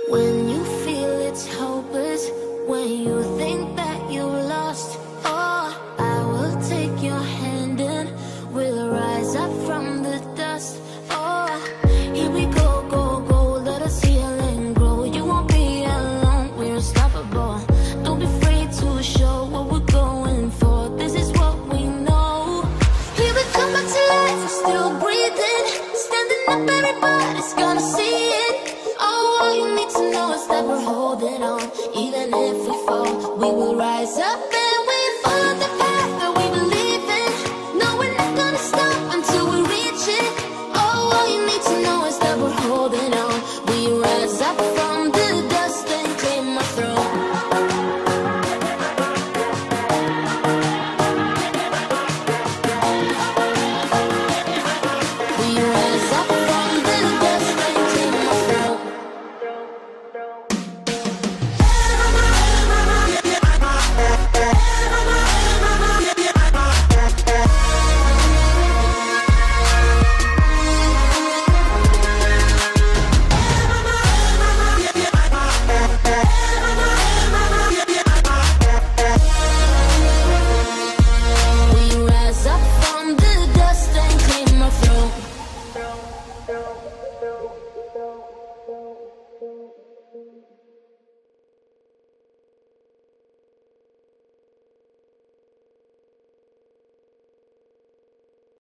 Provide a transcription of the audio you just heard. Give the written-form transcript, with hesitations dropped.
When you feel it's hopeless, when you think that you lost, oh, I will take your hand and we'll rise up from the dust. Oh, here we go, go, go, let us heal and grow. You won't be alone, we're unstoppable. Don't be afraid to show what we're going for. This is what we know. Here we come back to life, we're still breathing. Standing up, everybody's gonna see it. Oh, all you need to know is that we're holding on, even if